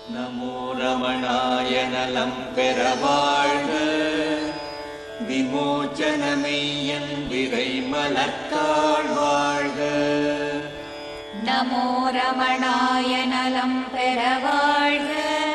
நமோ ரமணாய நலம் பெற வாழ்க, விமோச்சனமெய்யன் விரை மலர்த்தாள் வாழ்க. நமோ ரமணாய நலம் பெற வாழ்க,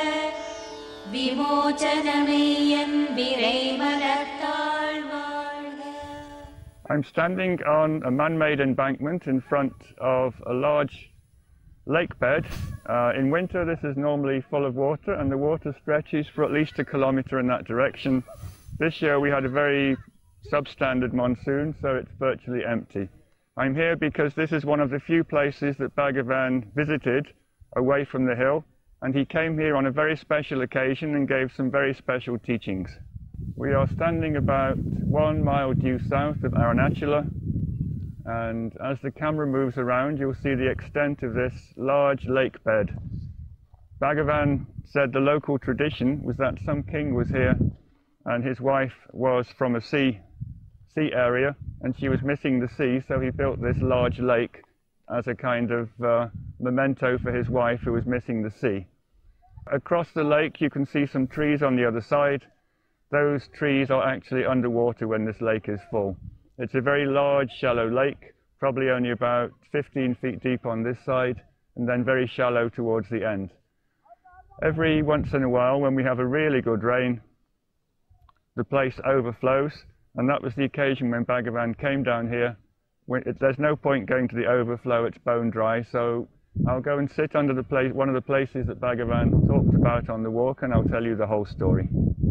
விமோச்சனமெய்யன் விரை மலர்த்தாள் வாழ்க. I'm standing on a man-made embankment in front of a large lake bed. In winter this is normally full of water, and the water stretches for at least 1 kilometre in that direction. This year we had a very substandard monsoon, so it's virtually empty. I'm here because this is one of the few places that Bhagavan visited away from the hill, and he came here on a very special occasion and gave some very special teachings. We are standing about 1 mile due south of Arunachala, and as the camera moves around you'll see the extent of this large lake bed. Bhagavan said the local tradition was that some king was here and his wife was from a sea area and she was missing the sea, so he built this large lake as a kind of memento for his wife who was missing the sea. Across the lake you can see some trees on the other side. Those trees are actually underwater when this lake is full. It's a very large, shallow lake, probably only about 15 feet deep on this side, and then very shallow towards the end. Every once in a while, when we have a really good rain, the place overflows, and that was the occasion when Bhagavan came down here. There's no point going to the overflow, it's bone dry, so I'll go and sit under one of the places that Bhagavan talked about on the walk, and I'll tell you the whole story.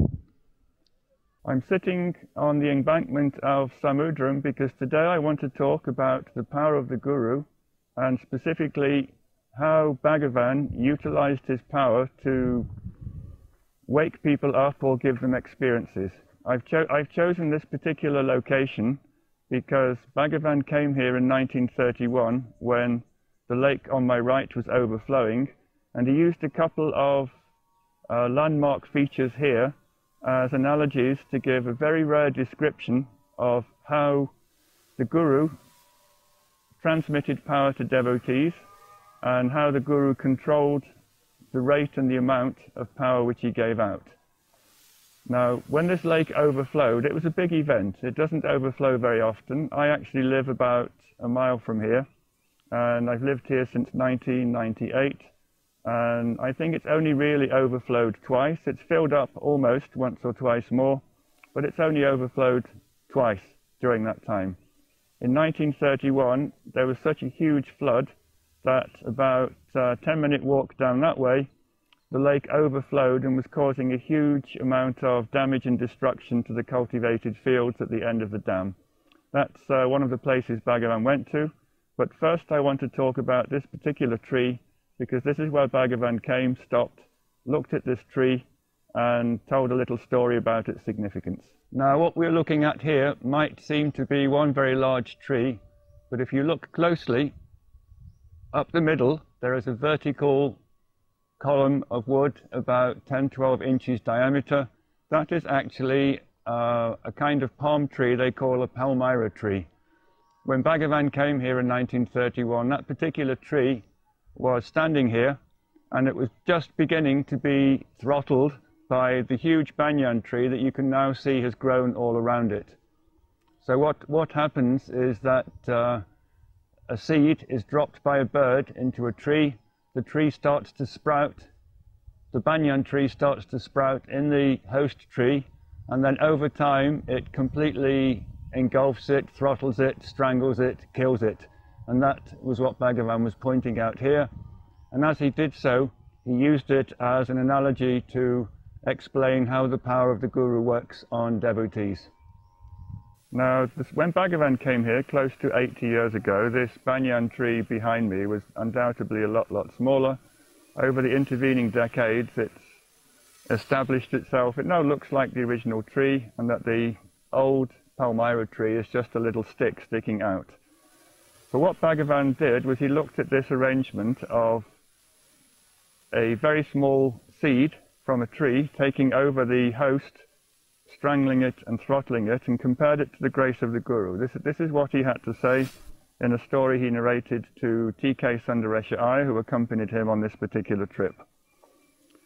I'm sitting on the embankment of Samudram because today I want to talk about the power of the Guru, and specifically how Bhagavan utilized his power to wake people up or give them experiences. I've chosen this particular location because Bhagavan came here in 1931 when the lake on my right was overflowing, and he used a couple of landmark features here as analogies to give a very rare description of how the Guru transmitted power to devotees and how the Guru controlled the rate and the amount of power which he gave out. Now, when this lake overflowed, it was a big event. It doesn't overflow very often. I actually live about a mile from here, and I've lived here since 1998. And I think it's only really overflowed twice. It's filled up almost once or twice more, but it's only overflowed twice during that time. In 1931, there was such a huge flood that about a 10-minute walk down that way, the lake overflowed and was causing a huge amount of damage and destruction to the cultivated fields at the end of the dam. That's one of the places Bhagavan went to, but first I want to talk about this particular tree, because this is where Bhagavan came, stopped, looked at this tree, and told a little story about its significance. Now, what we're looking at here might seem to be one very large tree, but if you look closely, up the middle, there is a vertical column of wood about 10-12 inches diameter. That is actually a kind of palm tree they call a palmyra tree. When Bhagavan came here in 1931, that particular tree was standing here, and it was just beginning to be throttled by the huge banyan tree that you can now see has grown all around it. So what happens is that a seed is dropped by a bird into a tree, the tree starts to sprout, the banyan tree starts to sprout in the host tree, and then over time it completely engulfs it, throttles it, strangles it, kills it. And that was what Bhagavan was pointing out here. And as he did so, he used it as an analogy to explain how the power of the Guru works on devotees. Now, when Bhagavan came here close to 80 years ago, this banyan tree behind me was undoubtedly a lot smaller. Over the intervening decades, it's established itself. It now looks like the original tree, and that the old palmyra tree is just a little stick sticking out. But what Bhagavan did was he looked at this arrangement of a very small seed from a tree taking over the host, strangling it and throttling it, and compared it to the grace of the Guru. This is what he had to say in a story he narrated to T.K. Sundaresha I, who accompanied him on this particular trip.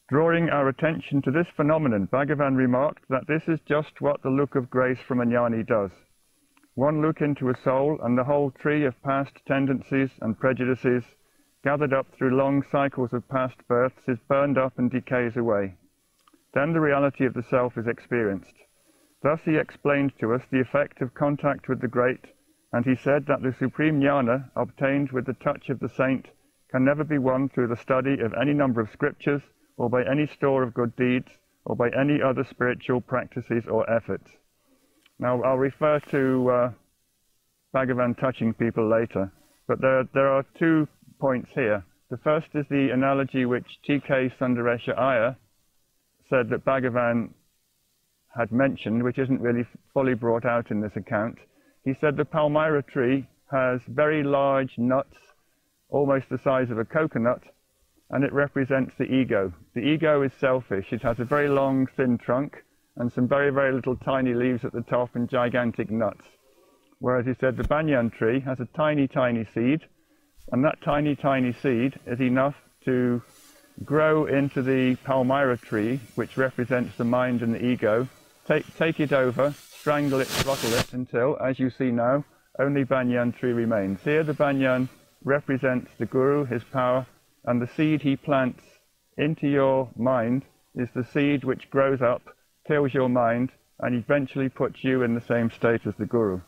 Drawing our attention to this phenomenon, Bhagavan remarked that this is just what the look of grace from a jnani does. One look into a soul and the whole tree of past tendencies and prejudices, gathered up through long cycles of past births, is burned up and decays away. Then the reality of the self is experienced. Thus he explained to us the effect of contact with the great, and he said that the supreme jnana obtained with the touch of the saint can never be won through the study of any number of scriptures, or by any store of good deeds, or by any other spiritual practices or efforts. Now, I'll refer to Bhagavan touching people later, but there are 2 points here. The first is the analogy which T.K. Sundaresha Iyer said that Bhagavan had mentioned, which isn't really fully brought out in this account. He said the palmyra tree has very large nuts, almost the size of a coconut, and it represents the ego. The ego is selfish. It has a very long, thin trunk, and some very, very little tiny leaves at the top and gigantic nuts. Whereas he said the banyan tree has a tiny, tiny seed, and that tiny, tiny seed is enough to grow into the palmyra tree, which represents the mind and the ego, take it over, strangle it, throttle it, until, as you see now, only banyan tree remains. Here the banyan represents the Guru, his power, and the seed he plants into your mind is the seed which grows up, kills your mind, and eventually puts you in the same state as the Guru.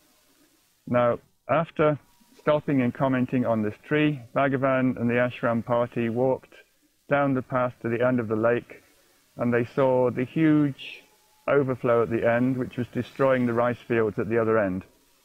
Now, after stopping and commenting on this tree, Bhagavan and the ashram party walked down the path to the end of the lake, and they saw the huge overflow at the end, which was destroying the rice fields at the other end.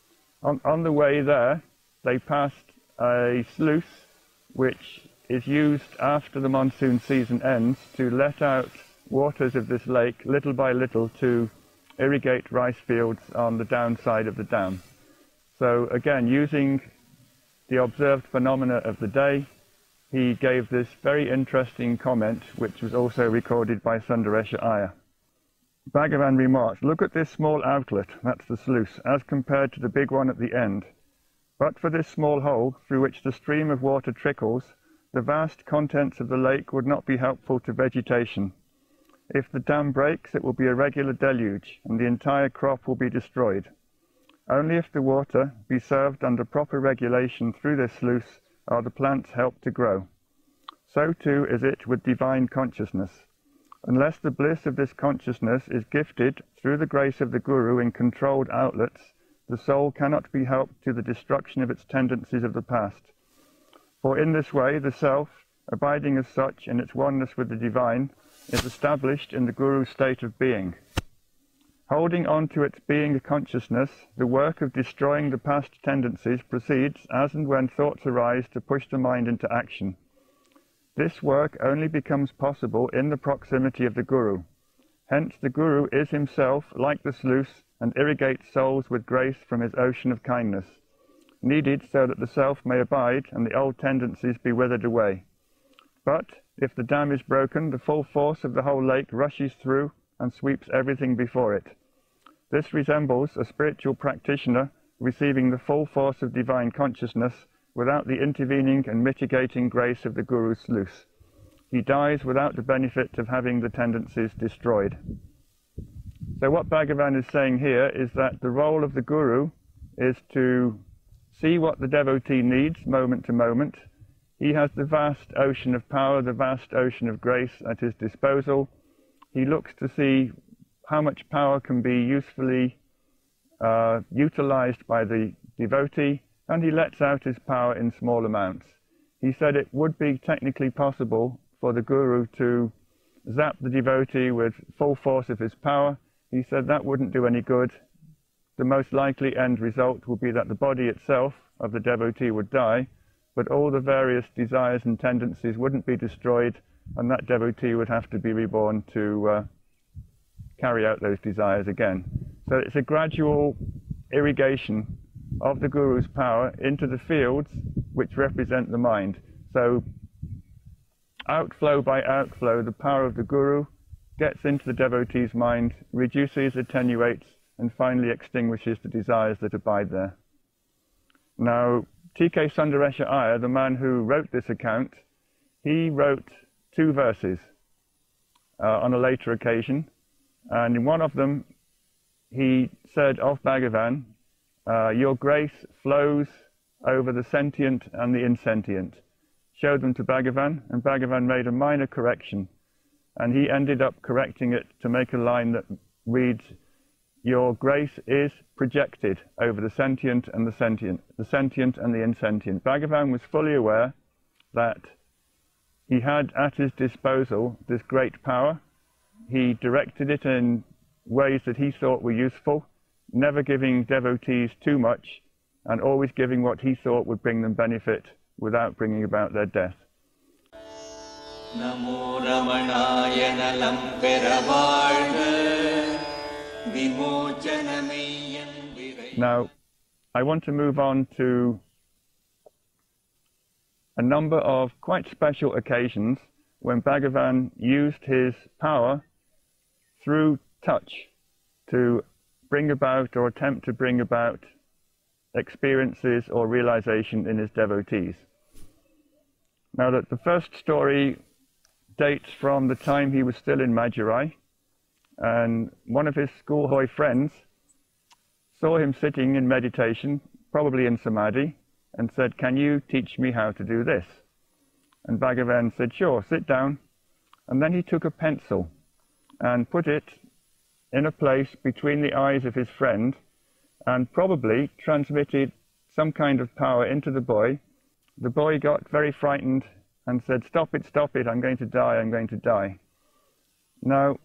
On the way there, they passed a sluice which is used after the monsoon season ends to let out waters of this lake little by little to irrigate rice fields on the downside of the dam. So again, using the observed phenomena of the day, he gave this very interesting comment, which was also recorded by Sundaresha Iyer. Bhagavan remarks, "Look at this small outlet," that's the sluice, "as compared to the big one at the end. But for this small hole through which the stream of water trickles, the vast contents of the lake would not be helpful to vegetation. If the dam breaks, it will be a regular deluge, and the entire crop will be destroyed. Only if the water be served under proper regulation through this sluice are the plants helped to grow. So too is it with divine consciousness. Unless the bliss of this consciousness is gifted through the grace of the Guru in controlled outlets, the soul cannot be helped to the destruction of its tendencies of the past. For in this way the self, abiding as such in its oneness with the divine, is established in the Guru's state of being. Holding on to its being consciousness, the work of destroying the past tendencies proceeds as and when thoughts arise to push the mind into action. This work only becomes possible in the proximity of the Guru. Hence the Guru is himself like the sluice and irrigates souls with grace from his ocean of kindness, needed so that the self may abide and the old tendencies be withered away. But if the dam is broken, the full force of the whole lake rushes through and sweeps everything before it. This resembles a spiritual practitioner receiving the full force of divine consciousness without the intervening and mitigating grace of the Guru's sluice. He dies without the benefit of having the tendencies destroyed. So what Bhagavan is saying here is that the role of the Guru is to see what the devotee needs moment to moment. He has the vast ocean of power, the vast ocean of grace at his disposal. He looks to see how much power can be usefully utilized by the devotee, and he lets out his power in small amounts. He said it would be technically possible for the Guru to zap the devotee with full force of his power. He said that wouldn't do any good. The most likely end result would be that the body itself of the devotee would die, but all the various desires and tendencies wouldn't be destroyed, and that devotee would have to be reborn to carry out those desires again. So it's a gradual irrigation of the Guru's power into the fields which represent the mind. So outflow by outflow, the power of the Guru gets into the devotee's mind, reduces, attenuates, and finally extinguishes the desires that abide there. Now, T.K. Sundaresha Iyer, the man who wrote this account, he wrote 2 verses. on a later occasion, and in one of them he said of Bhagavan, your grace flows over the sentient and the insentient. Showed them to Bhagavan, and Bhagavan made a minor correction, and he ended up correcting it to make a line that reads, your grace is projected over the sentient and the sentient and the insentient. Bhagavan was fully aware that he had at his disposal this great power. He directed it in ways that he thought were useful, never giving devotees too much, and always giving what he thought would bring them benefit without bringing about their death. Namo Ramanaya nalam peravazhga, vimochanameyyan virai. Now, I want to move on to a number of quite special occasions when Bhagavan used his power through touch to bring about or attempt to bring about experiences or realization in his devotees. Now, that the first story dates from the time he was still in Madurai, and one of his schoolboy friends saw him sitting in meditation, probably in samadhi, and said, can you teach me how to do this? And Bhagavan said, sure, sit down. And then he took a pencil and put it in a place between the eyes of his friend, and probably transmitted some kind of power into the boy. The boy got very frightened and said, stop it, I'm going to die, I'm going to die. Now,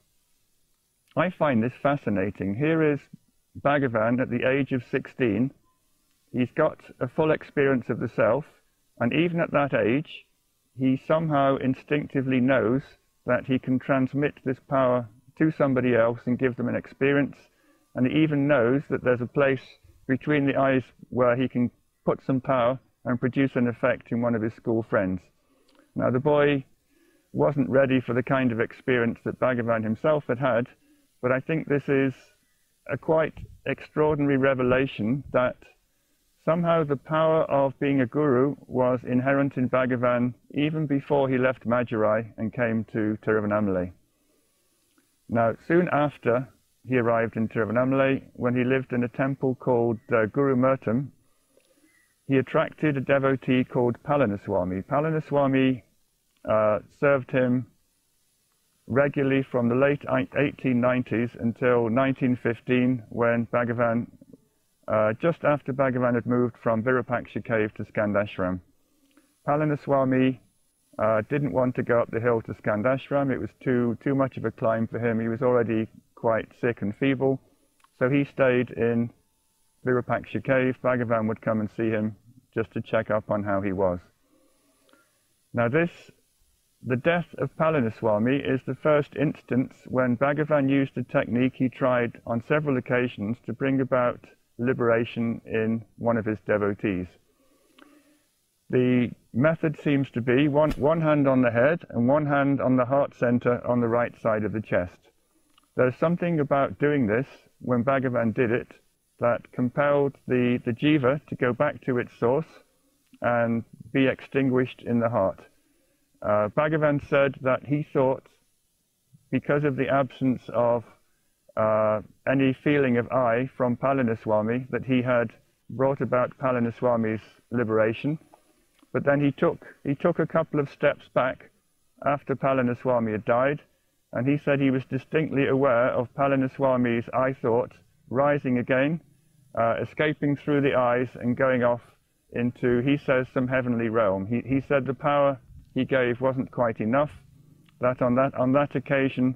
I find this fascinating. Here is Bhagavan at the age of 16. He's got a full experience of the self, and even at that age, he somehow instinctively knows that he can transmit this power to somebody else and give them an experience, and he even knows that there's a place between the eyes where he can put some power and produce an effect in one of his school friends. Now, the boy wasn't ready for the kind of experience that Bhagavan himself had had, but I think this is a quite extraordinary revelation that somehow the power of being a guru was inherent in Bhagavan even before he left Madurai and came to Tiruvannamalai. Now, soon after he arrived in Tiruvannamalai, when he lived in a temple called Guru Murtam, he attracted a devotee called Palaniswami. Palaniswami served him regularly from the late 1890s until 1915, when Bhagavan, just after Bhagavan had moved from Virupaksha cave to Skandashram. Palaniswami didn't want to go up the hill to Skandashram. It was too much of a climb for him. He was already quite sick and feeble, so he stayed in Virupaksha cave. Bhagavan would come and see him just to check up on how he was. Now, the death of Palaniswami is the first instance when Bhagavan used a technique he tried on several occasions to bring about liberation in one of his devotees. The method seems to be one hand on the head and one hand on the heart center on the right side of the chest. There's something about doing this when Bhagavan did it that compelled the jiva to go back to its source and be extinguished in the heart. Bhagavan said that he thought, because of the absence of any feeling of I from Palaniswami, that he had brought about Palaniswami's liberation. But then he took a couple of steps back after Palaniswami had died, and he said he was distinctly aware of Palaniswami's I thought rising again, escaping through the eyes and going off into, he says, some heavenly realm. He said the power he gave wasn't quite enough, that on that occasion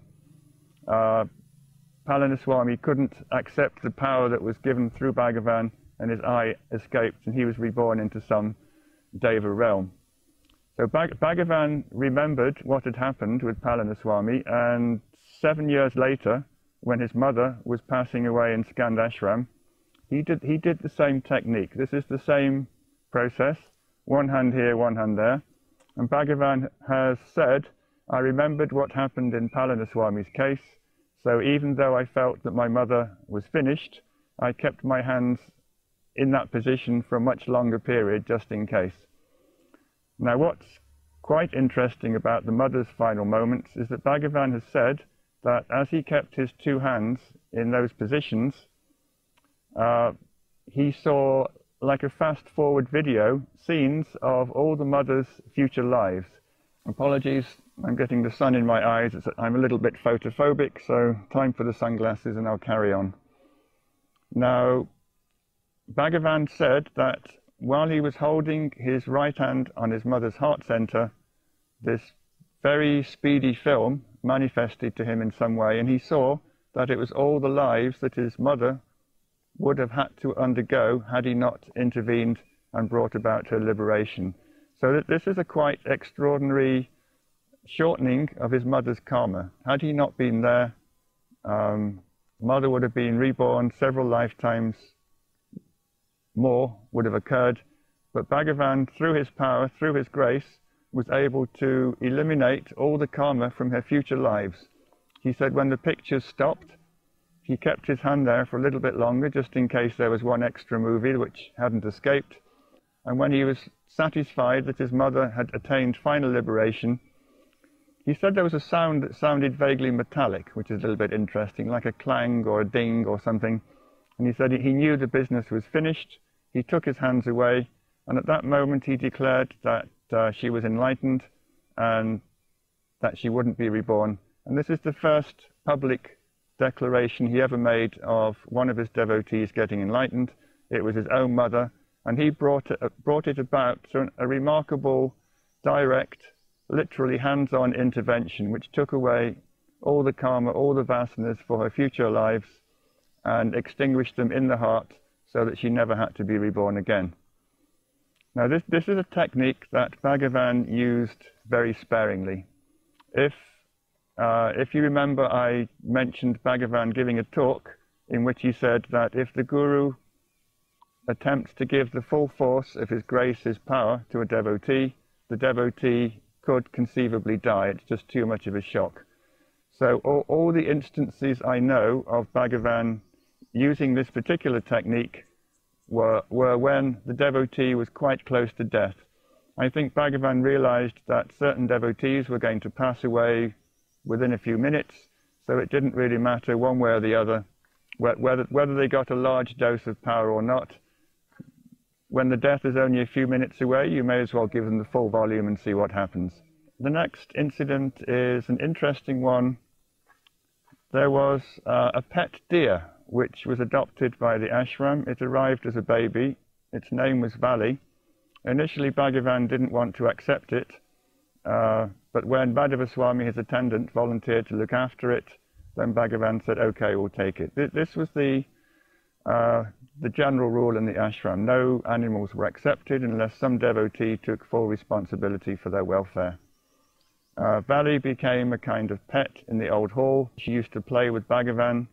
Palaniswami couldn't accept the power that was given through Bhagavan, and his eye escaped and he was reborn into some Deva realm. So Bhagavan remembered what had happened with Palaniswami, and 7 years later, when his mother was passing away in Skandashram, he did the same technique. This is the same process, one hand here, one hand there. And Bhagavan has said, I remembered what happened in Palaniswami's case, so even though I felt that my mother was finished, I kept my hands in that position for a much longer period, just in case. Now, what's quite interesting about the mother's final moments is that Bhagavan has said that as he kept his two hands in those positions, he saw, like a fast-forward video, scenes of all the mother's future lives. Apologies, I'm getting the sun in my eyes. I'm a little bit photophobic, so time for the sunglasses and I'll carry on. Now, Bhagavan said that while he was holding his right hand on his mother's heart center, this very speedy film manifested to him in some way, and he saw that it was all the lives that his mother would have had to undergo had he not intervened and brought about her liberation. So that this is a quite extraordinary shortening of his mother's karma. Had he not been there, mother would have been reborn several lifetimes more would have occurred, but Bhagavan, through his power, through his grace, was able to eliminate all the karma from her future lives. He said when the pictures stopped, he kept his hand there for a little bit longer, just in case there was one extra movie which hadn't escaped. And when he was satisfied that his mother had attained final liberation, he said there was a sound that sounded vaguely metallic, which is a little bit interesting, like a clang or a ding or something. And he said he knew the business was finished. He took his hands away, and at that moment he declared that she was enlightened and that she wouldn't be reborn. And this is the first public declaration he ever made of one of his devotees getting enlightened. It was his own mother, and he brought it about through a remarkable, direct, literally hands-on intervention, which took away all the karma, all the vasanas for her future lives, and extinguished them in the heart so that she never had to be reborn again. Now this is a technique that Bhagavan used very sparingly. If you remember, I mentioned Bhagavan giving a talk in which he said that if the Guru attempts to give the full force of his grace, his power to a devotee, the devotee could conceivably die. It's just too much of a shock. So all the instances I know of Bhagavan using this particular technique were when the devotee was quite close to death. I think Bhagavan realized that certain devotees were going to pass away within a few minutes, so it didn't really matter one way or the other whether they got a large dose of power or not. When the death is only a few minutes away, you may as well give them the full volume and see what happens. The next incident is an interesting one. There was a pet deer which was adopted by the ashram. It arrived as a baby. Its name was Vali. Initially, Bhagavan didn't want to accept it, but when Madhava Swami, his attendant, volunteered to look after it, then Bhagavan said, okay, we'll take it. This was the general rule in the ashram. No animals were accepted unless some devotee took full responsibility for their welfare. Vali became a kind of pet in the old hall. She used to play with Bhagavan.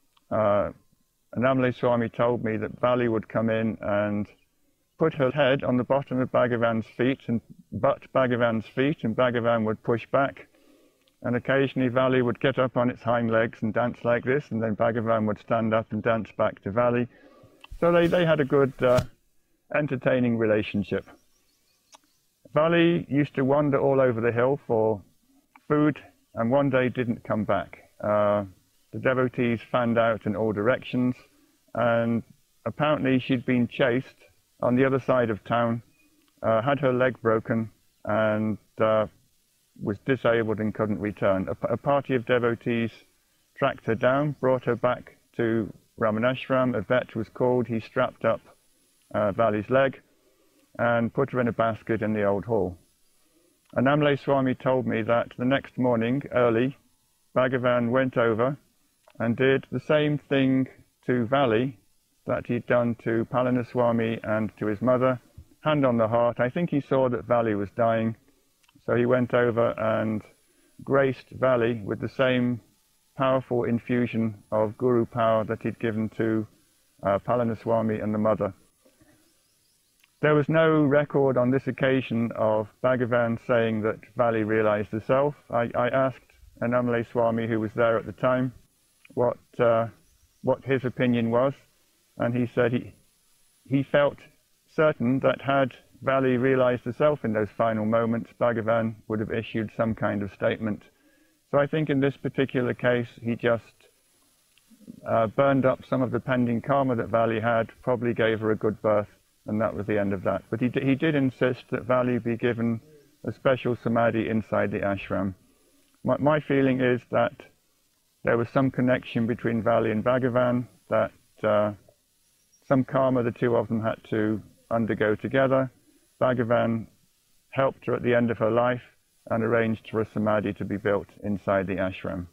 Anamale Swami told me that Vali would come in and put her head on the bottom of Bhagavan's feet and butt Bhagavan's feet, and Bhagavan would push back. And occasionally Vali would get up on its hind legs and dance like this, and then Bhagavan would stand up and dance back to Vali. So they had a good, entertaining relationship. Vali used to wander all over the hill for food, and one day didn't come back. The devotees fanned out in all directions, and apparently she'd been chased on the other side of town, had her leg broken, and was disabled and couldn't return. A party of devotees tracked her down, brought her back to Ramanashram. A vet was called. He strapped up Vali's leg and put her in a basket in the old hall. Anamale Swami told me that the next morning, early, Bhagavan went over and did the same thing to Vali that he'd done to Palana Swami and to his mother, hand on the heart. I think he saw that Vali was dying, so he went over and graced Vali with the same powerful infusion of Guru power that he'd given to Palana Swami and the mother. There was no record on this occasion of Bhagavan saying that Vali realized the self. I asked Anamale Swami, who was there at the time, what his opinion was, and he said he felt certain that had Valley realized herself in those final moments, Bhagavan would have issued some kind of statement. So I think in this particular case, he just burned up some of the pending karma that Valley had, probably gave her a good birth, and that was the end of that. But he did insist that Valley be given a special samadhi inside the ashram. My feeling is that there was some connection between Valley and Bhagavan, that some karma the two of them had to undergo together. Bhagavan helped her at the end of her life and arranged for a samadhi to be built inside the ashram.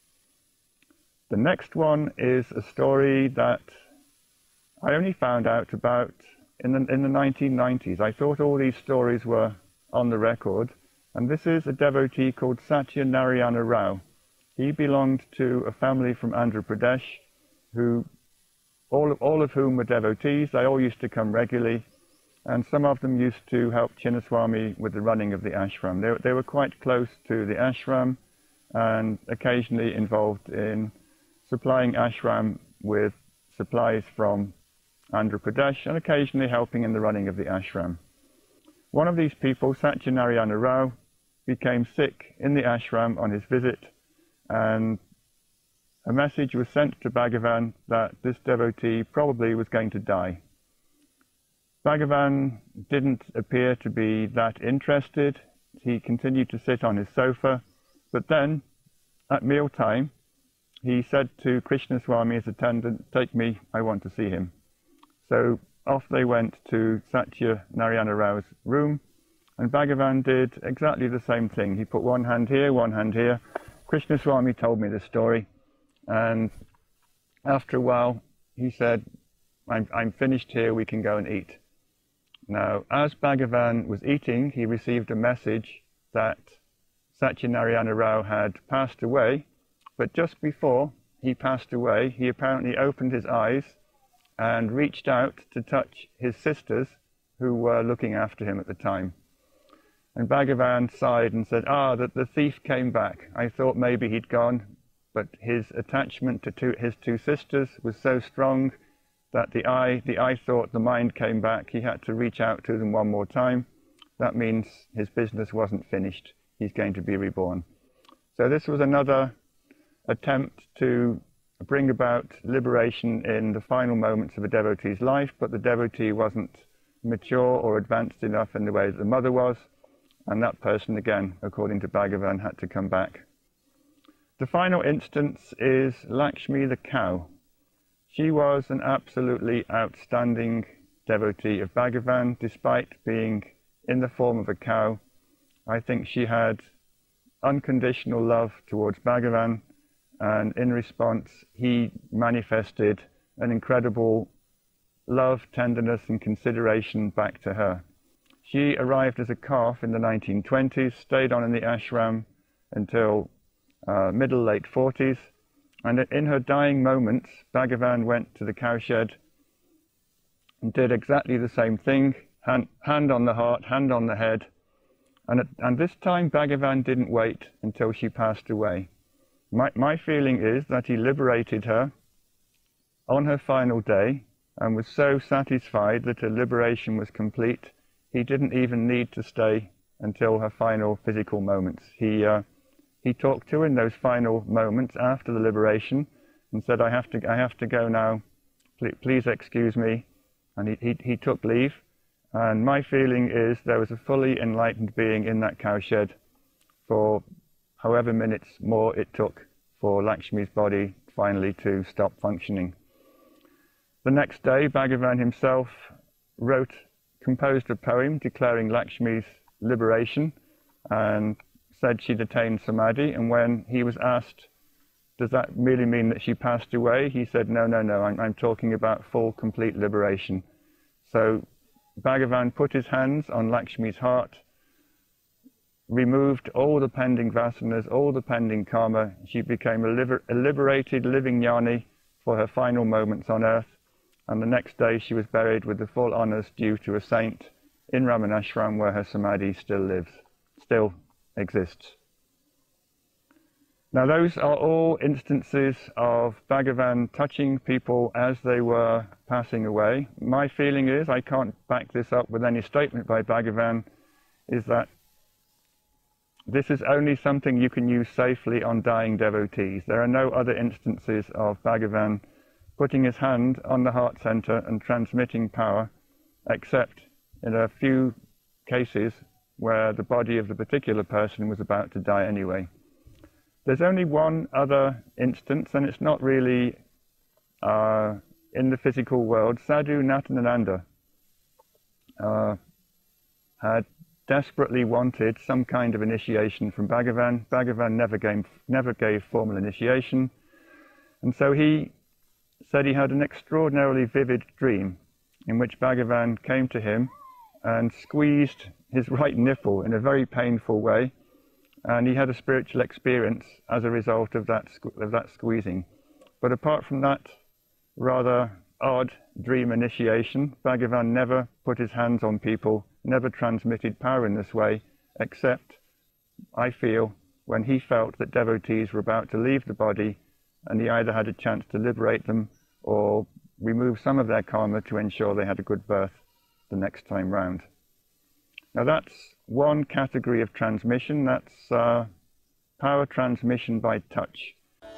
The next one is a story that I only found out about in the 1990s. I thought all these stories were on the record, and this is a devotee called Satya Narayana Rao. He belonged to a family from Andhra Pradesh, who all of whom were devotees. They all used to come regularly, and some of them used to help Chinnaswami with the running of the ashram. They were quite close to the ashram and occasionally involved in supplying ashram with supplies from Andhra Pradesh and occasionally helping in the running of the ashram. One of these people, Satya Narayana Rao, became sick in the ashram on his visit, and a message was sent to Bhagavan that this devotee probably was going to die. Bhagavan didn't appear to be that interested. He continued to sit on his sofa, but then, at mealtime, he said to Krishnaswami's attendant, "Take me, I want to see him." So off they went to Satya Narayana Rao's room, and Bhagavan did exactly the same thing. He put one hand here, one hand here. Krishnaswami told me this story, and after a while he said, I'm finished here, we can go and eat. Now, as Bhagavan was eating, he received a message that Satya Narayana Rao had passed away, but just before he passed away, he apparently opened his eyes and reached out to touch his sisters who were looking after him at the time. And Bhagavan sighed and said, the thief came back. I thought maybe he'd gone, but his attachment to his two sisters was so strong that the eye thought the mind came back. He had to reach out to them one more time. That means his business wasn't finished. He's going to be reborn. So this was another attempt to bring about liberation in the final moments of a devotee's life, but the devotee wasn't mature or advanced enough in the way that the mother was, and that person, again, according to Bhagavan, had to come back. The final instance is Lakshmi the cow. She was an absolutely outstanding devotee of Bhagavan, despite being in the form of a cow. I think she had unconditional love towards Bhagavan, and in response he manifested an incredible love, tenderness and consideration back to her. She arrived as a calf in the 1920s, stayed on in the ashram until middle-late 40s, and in her dying moments Bhagavan went to the cowshed and did exactly the same thing, hand on the heart, hand on the head, and this time Bhagavan didn't wait until she passed away. My feeling is that he liberated her on her final day and was so satisfied that her liberation was complete, he didn't even need to stay until her final physical moments. He talked to her in those final moments after the liberation and said, I have to go now, please excuse me, and he took leave. And my feeling is there was a fully enlightened being in that cowshed for however minutes more it took for Lakshmi's body finally to stop functioning. The next day, Bhagavan himself composed a poem declaring Lakshmi's liberation and said she'd attained samadhi, and when he was asked, does that merely mean that she passed away? He said, no, I'm talking about full, complete liberation. So Bhagavan put his hands on Lakshmi's heart, removed all the pending vasanas, all the pending karma. She became a liberated living jnani for her final moments on earth, and the next day she was buried with the full honours due to a saint in Ramanashram, where her samadhi still exists. Now those are all instances of Bhagavan touching people as they were passing away. My feeling is, I can't back this up with any statement by Bhagavan, is that this is only something you can use safely on dying devotees. There are no other instances of Bhagavan putting his hand on the heart center and transmitting power, except in a few cases where the body of the particular person was about to die anyway. There's only one other instance, and it's not really in the physical world. Sadhu Natananda had desperately wanted some kind of initiation from Bhagavan. Bhagavan never gave formal initiation, and so he said he had an extraordinarily vivid dream in which Bhagavan came to him and squeezed his right nipple in a very painful way, and he had a spiritual experience as a result of that squeezing. But apart from that rather odd dream initiation, Bhagavan never put his hands on people, never transmitted power in this way, except, I feel, when he felt that devotees were about to leave the body and he either had a chance to liberate them or remove some of their karma to ensure they had a good birth the next time round. Now that's one category of transmission, that's power transmission by touch.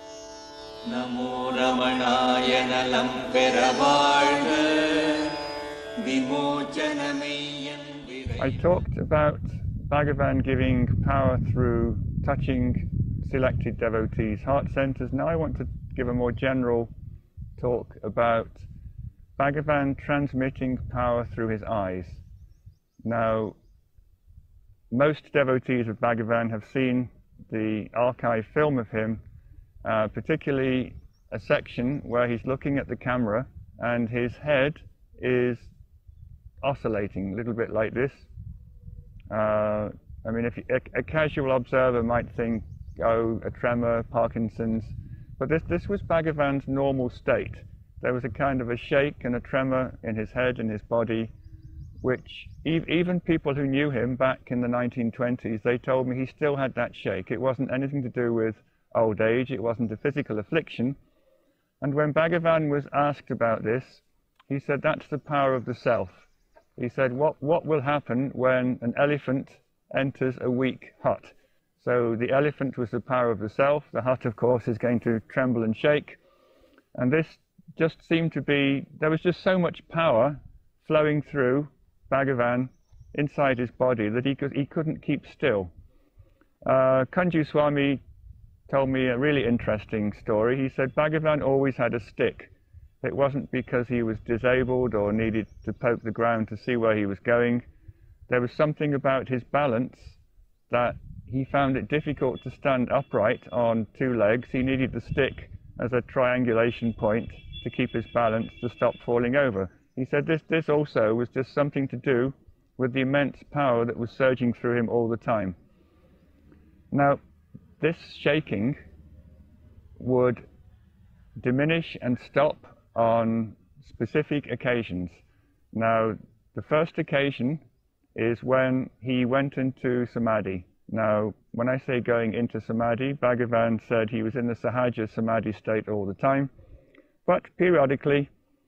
Namo Ramanaya Nalam Peravartha Vimochanamayan Virai. I talked about Bhagavan giving power through touching selected devotees' heart centers. Now I want to give a more general talk about Bhagavan transmitting power through his eyes. Now, most devotees of Bhagavan have seen the archive film of him, particularly a section where he's looking at the camera and his head is oscillating a little bit like this. I mean, if a casual observer might think, oh, a tremor, Parkinson's, but this was Bhagavan's normal state. There was a kind of a shake and a tremor in his head and his body, which even people who knew him back in the 1920s, they told me he still had that shake. It wasn't anything to do with old age, it wasn't a physical affliction. And when Bhagavan was asked about this, he said, that's the power of the self. He said, what will happen when an elephant enters a weak hut? So the elephant was the power of the self. The hut, of course, is going to tremble and shake. And this just seemed to be, there was just so much power flowing through Bhagavan inside his body that he couldn't keep still. Kunju Swami told me a really interesting story. He said Bhagavan always had a stick. It wasn't because he was disabled or needed to poke the ground to see where he was going. There was something about his balance that he found it difficult to stand upright on two legs. He needed the stick as a triangulation point to keep his balance, to stop falling over. He said this also was just something to do with the immense power that was surging through him all the time. Now, this shaking would diminish and stop on specific occasions. Now, the first occasion is when he went into samadhi. Now, when I say going into samadhi, Bhagavan said he was in the sahaja samadhi state all the time, but periodically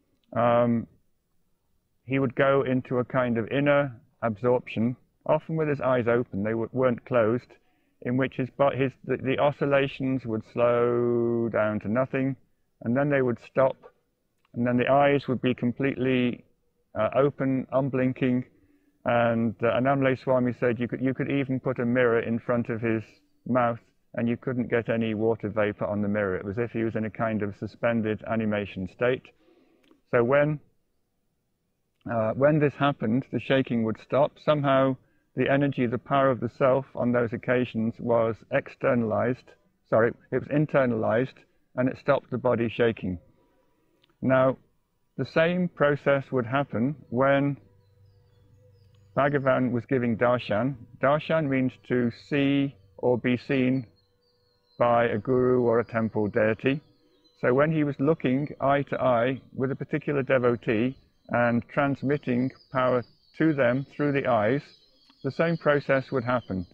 he would go into a kind of inner absorption, often with his eyes open, they weren't closed, in which the oscillations would slow down to nothing, and then they would stop, and then the eyes would be completely open, unblinking, and Anamale Swami said you could even put a mirror in front of his mouth and you couldn't get any water vapor on the mirror. It was as if he was in a kind of suspended animation state. So when this happened, the shaking would stop. Somehow the energy, the power of the self on those occasions was internalized, and it stopped the body shaking. Now, the same process would happen when Bhagavan was giving darshan. Darshan means to see or be seen by a guru or a temple deity. So when he was looking eye to eye with a particular devotee and transmitting power to them through the eyes, the same process would happen.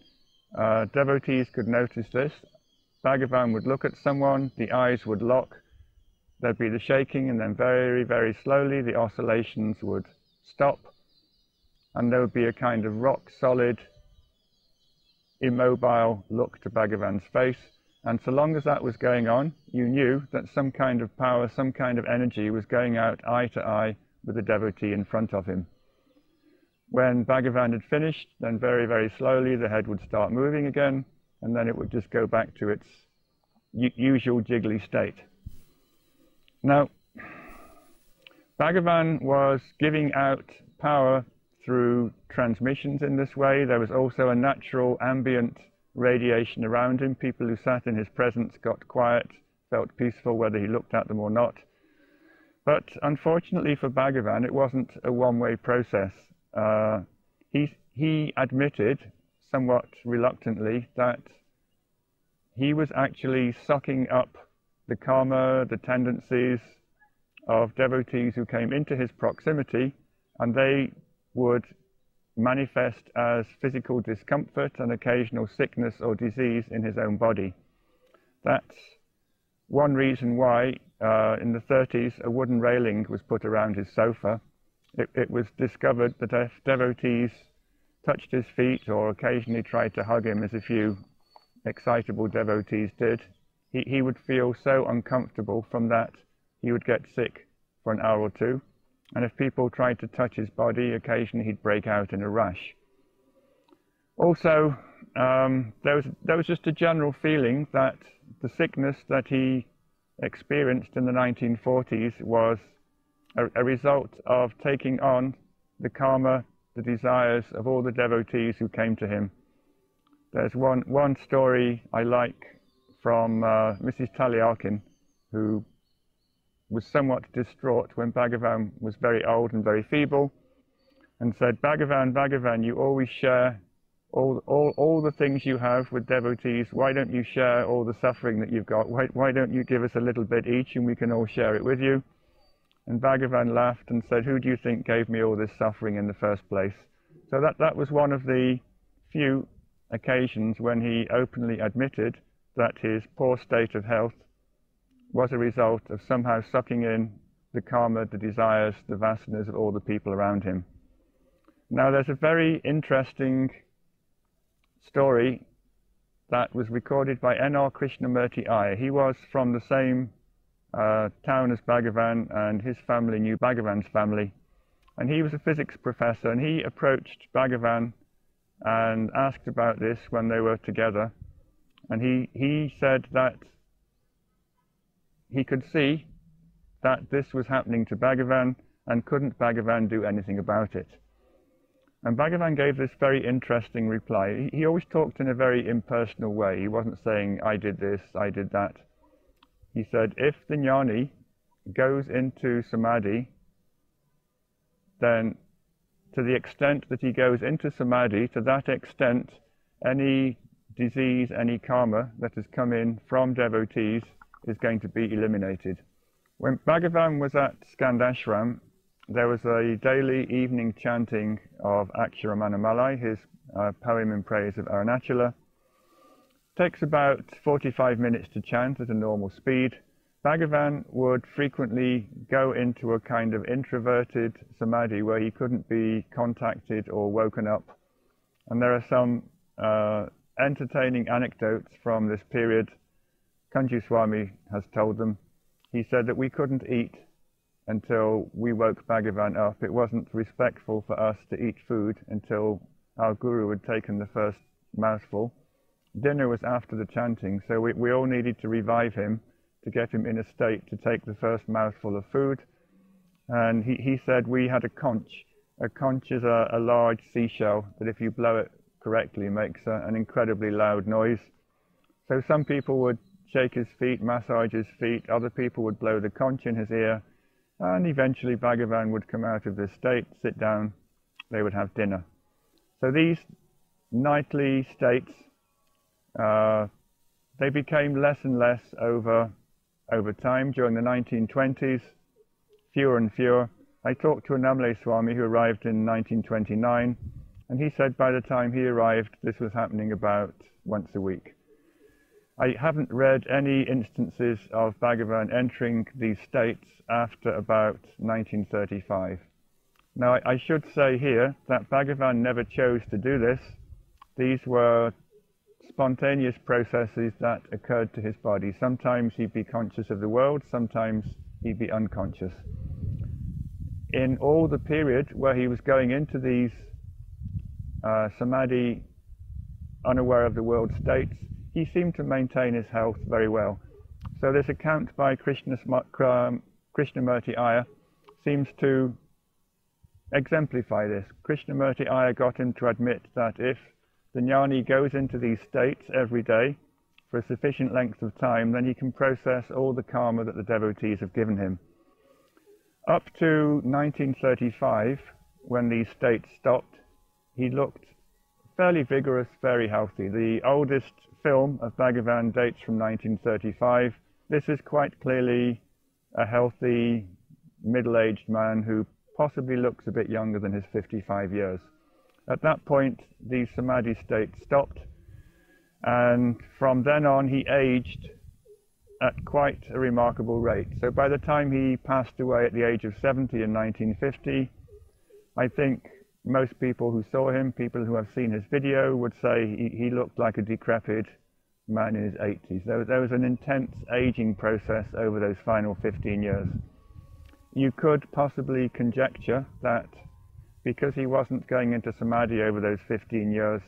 Devotees could notice this. Bhagavan would look at someone, the eyes would lock, there'd be the shaking, and then very, very slowly the oscillations would stop, and there would be a kind of rock-solid, immobile look to Bhagavan's face. And so long as that was going on, you knew that some kind of power, some kind of energy was going out eye to eye with the devotee in front of him. When Bhagavan had finished, then very, very slowly the head would start moving again, and then it would just go back to its usual jiggly state. Now, Bhagavan was giving out power through transmissions in this way. There was also a natural ambient radiation around him. People who sat in his presence got quiet, felt peaceful whether he looked at them or not. But unfortunately for Bhagavan, it wasn't a one-way process. He admitted, somewhat reluctantly, that he was actually sucking up the karma, the tendencies of devotees who came into his proximity, and they would manifest as physical discomfort and occasional sickness or disease in his own body. That's one reason why in the 30s a wooden railing was put around his sofa. It was discovered that if devotees touched his feet or occasionally tried to hug him, as a few excitable devotees did, he would feel so uncomfortable from that he would get sick for an hour or two. And if people tried to touch his body, occasionally he'd break out in a rash. Also, there was just a general feeling that the sickness that he experienced in the 1940s was a result of taking on the karma, the desires of all the devotees who came to him. There's one story I like from Mrs. Taliarkin, who was somewhat distraught when Bhagavan was very old and very feeble, and said, Bhagavan, you always share all the things you have with devotees. Why don't you share all the suffering that you've got? Why don't you give us a little bit each and we can all share it with you? And Bhagavan laughed and said, who do you think gave me all this suffering in the first place? So that was one of the few occasions when he openly admitted that his poor state of health was a result of somehow sucking in the karma, the desires, the vasanas of all the people around him. Now there's a very interesting story that was recorded by N.R. Krishnamurti Iyer. He was from the same town as Bhagavan, and his family knew Bhagavan's family. And he was a physics professor, and he approached Bhagavan and asked about this when they were together. And he said that he could see that this was happening to Bhagavan, and couldn't Bhagavan do anything about it? And Bhagavan gave this very interesting reply. He always talked in a very impersonal way. He wasn't saying, I did this, I did that. He said, if the jnani goes into samadhi, then to the extent that he goes into samadhi, to that extent, any disease, any karma that has come in from devotees is going to be eliminated. When Bhagavan was at Skandashram, there was a daily evening chanting of Ramana Maharshi, his poem in praise of Arunachala. Takes about 45 minutes to chant at a normal speed. Bhagavan would frequently go into a kind of introverted samadhi where he couldn't be contacted or woken up. And there are some entertaining anecdotes from this period. Kanju Swami has told them. He said that we couldn't eat until we woke Bhagavan up. It wasn't respectful for us to eat food until our guru had taken the first mouthful. Dinner was after the chanting, so we all needed to revive him to get him in a state to take the first mouthful of food. And he said we had a conch. A conch is a large seashell that if you blow it correctly makes an incredibly loud noise. So some people would shake his feet, massage his feet, other people would blow the conch in his ear, and eventually Bhagavan would come out of this state, sit down, they would have dinner. So these nightly states, they became less and less over time. During the 1920s, fewer and fewer. I talked to Anamale Swami, who arrived in 1929, and he said by the time he arrived, this was happening about once a week. I haven't read any instances of Bhagavan entering these states after about 1935. Now, I should say here that Bhagavan never chose to do this. These were spontaneous processes that occurred to his body. Sometimes he'd be conscious of the world, sometimes he'd be unconscious. In all the period where he was going into these samadhi, unaware of the world states, he seemed to maintain his health very well. So this account by Krishnamurti Iyer seems to exemplify this. Krishnamurti Iyer got him to admit that if the jnani goes into these states every day for a sufficient length of time, then he can process all the karma that the devotees have given him. Up to 1935, when these states stopped, he looked fairly vigorous, very healthy. The oldest film of Bhagavan dates from 1935. This is quite clearly a healthy, middle-aged man who possibly looks a bit younger than his 55 years. At that point, these samadhi states stopped, and from then on he aged at quite a remarkable rate. So by the time he passed away at the age of 70 in 1950, I think most people who saw him, people who have seen his video, would say he looked like a decrepit man in his 80s. There was an intense aging process over those final 15 years. You could possibly conjecture that because he wasn't going into samadhi over those 15 years,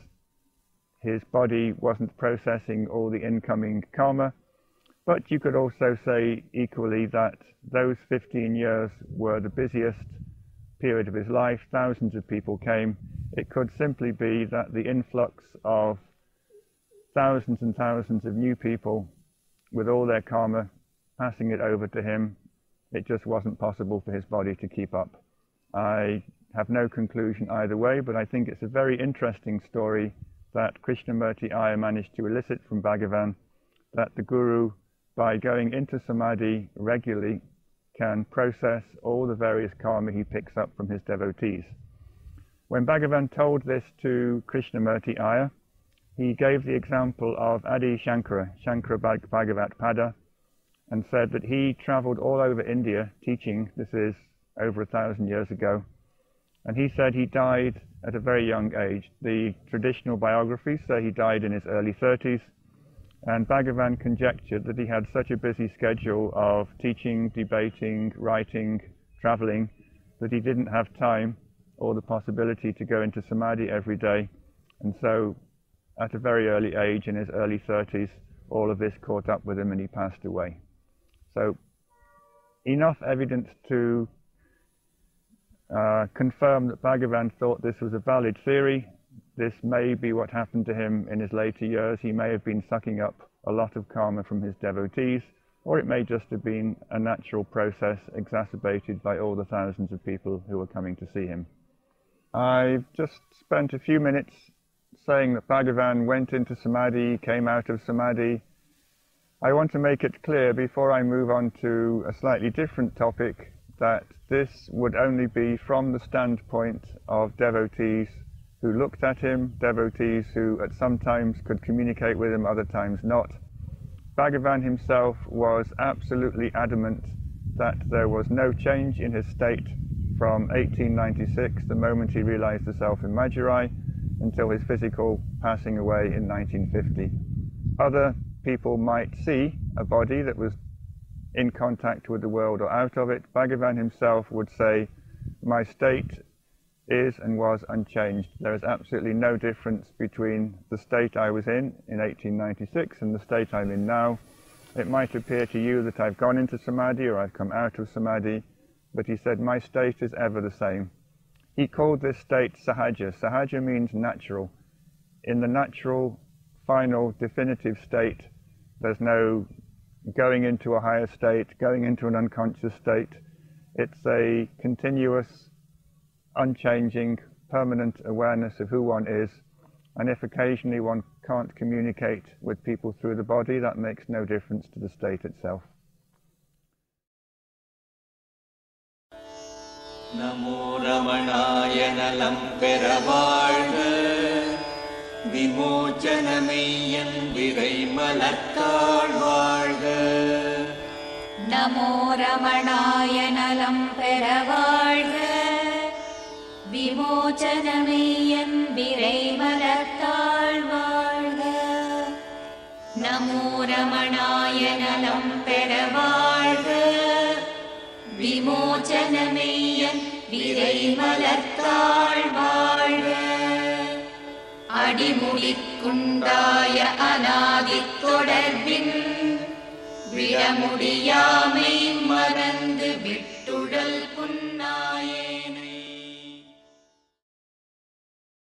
his body wasn't processing all the incoming karma. But you could also say equally that those 15 years were the busiest period of his life. Thousands of people came. It could simply be that the influx of thousands and thousands of new people with all their karma passing it over to him, it just wasn't possible for his body to keep up. I have no conclusion either way, but I think it's a very interesting story that Krishnamurti Iyer managed to elicit from Bhagavan, that the Guru, by going into samadhi regularly, can process all the various karma he picks up from his devotees. When Bhagavan told this to Krishnamurti Iyer, he gave the example of Adi Shankara Bhagavat Pada, and said that he travelled all over India teaching. This is over 1,000 years ago. And he said he died at a very young age. The traditional biographies say he died in his early 30s. And Bhagavan conjectured that he had such a busy schedule of teaching, debating, writing, travelling, that he didn't have time or the possibility to go into samadhi every day. And so at a very early age, in his early 30s, all of this caught up with him and he passed away. So enough evidence to confirm that Bhagavan thought this was a valid theory. This may be what happened to him in his later years. He may have been sucking up a lot of karma from his devotees, or it may just have been a natural process exacerbated by all the thousands of people who were coming to see him. I've just spent a few minutes saying that Bhagavan went into samadhi, came out of samadhi. I want to make it clear before I move on to a slightly different topic that this would only be from the standpoint of devotees who looked at him, devotees who at some times could communicate with him, other times not. Bhagavan himself was absolutely adamant that there was no change in his state from 1896, the moment he realized the self in Madurai, until his physical passing away in 1950. Other people might see a body that was in contact with the world or out of it. Bhagavan himself would say, my state is and was unchanged. There is absolutely no difference between the state I was in 1896 and the state I'm in now. It might appear to you that I've gone into samadhi or I've come out of samadhi, but he said my state is ever the same. He called this state sahaja. Sahaja means natural. In the natural, final, definitive state, there's no going into a higher state, going into an unconscious state. It's a continuous, unchanging, permanent awareness of who one is. And if occasionally one can't communicate with people through the body, that makes no difference to the state itself. Namo Ramanaya Nalam Pera Vazhga விமோச்சனமெய்யன் விரைமலர்த்தாள் வாழ்க. நமோ ரமணாய நலம் பெற வாழ்க. விமோச்சனமெய்யன் விரைமலர்த்தாள் வாழ்க. நமோ ரமணாய நலம் பெற வாழ்க. விமோச்சனமெய்யன் விரைமலர்த்தாள் வாழ்க. அடிமுடிக்குண்டாய அநாதித் தொடர்பின் விடமுடியா